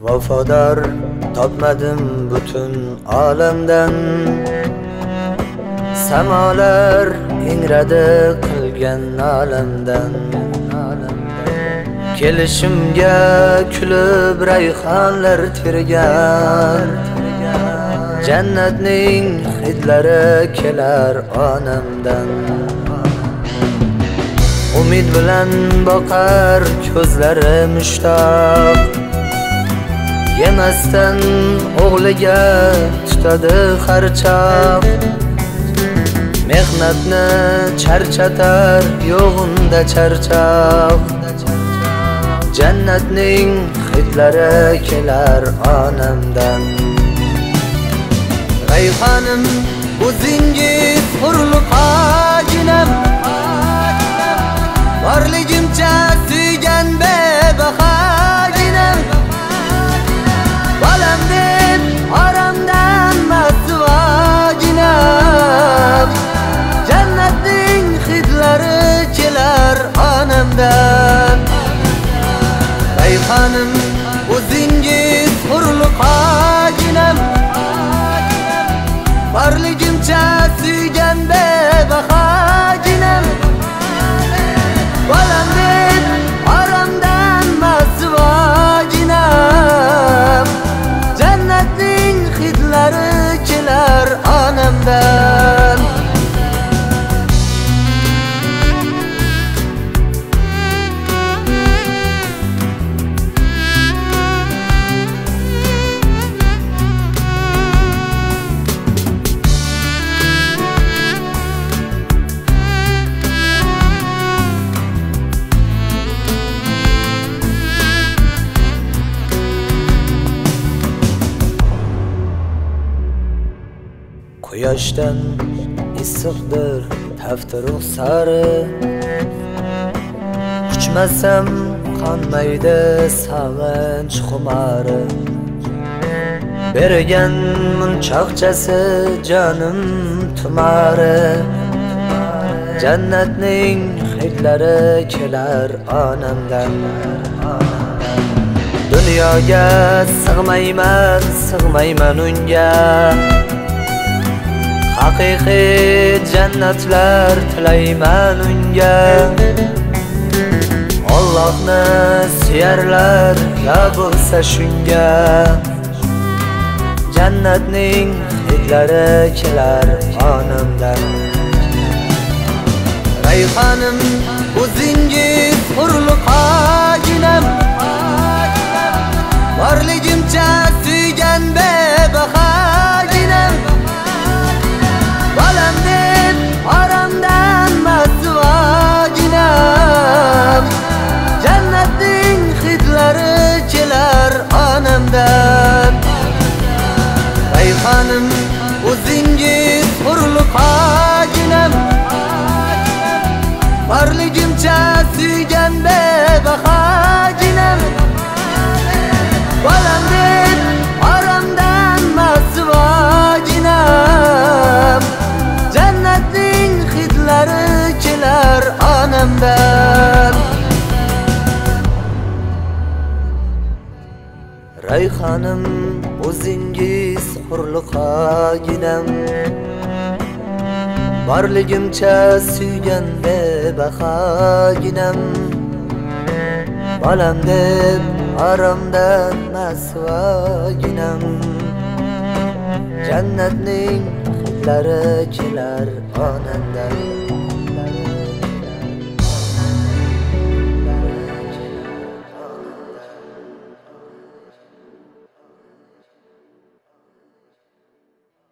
vafodor topmadim butun olamdan. Samolar ingradi qilgan olamdan. Kelishimga kulib rayhonlar tergan, jannatning hidlari kelar onamdan. Umid bilan boqar ko'zlari mushtoq, yemasdan o'g'liga tutadi harchoq. Mehnatni charchatar yo'g'unda charchoq, jannatning hidlari kelar onamdan. Rayhonim o'zingiz hurliqoginam, borligimcha suygan bebahoginam. Bolam deb oromdan masvoginam, jannatning hidlari kelar onamdan. Rayhonim o'zingiz hurliqoginam, borligimcha suygan bebahoginam. Bolam deb oromdan masvoginam, jannatning hidlari kelar onamdan. Quyoshdan issiqdir tafti ruxsari, quchmasam qonmaydi savanch xumari. Bergan munchoqchasi jonim tumari, jannatning hidlari kelar onamdan. Dunyoga sig'mayman unga, haqiqiy jannatlar tilayman unga. Allohni suyarlar ya bo'lsa shunga, jannatning hidlari kelar onamdan. Rayhonim o'zingiz hurliqoginam, borligimcha suygan bebahoginam. Bolam deb oromdan masvoginam, jannatning hidlari kelar onamdan. Rayhonim o'zingiz hurliqoginam, borligimcha suygan bebahoginam. Bolam deb oromdan masvoginam, jannatning hidlari kelar onamdan. Rayhonim o'zingiz hurliqoginam, borligimcha suygan bebahoginam. Bolam deb oromdan masvoginam, jannatning hidlari kelar onamdan.